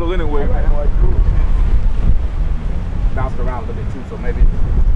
anyway. Bounced around a little bit too, so maybe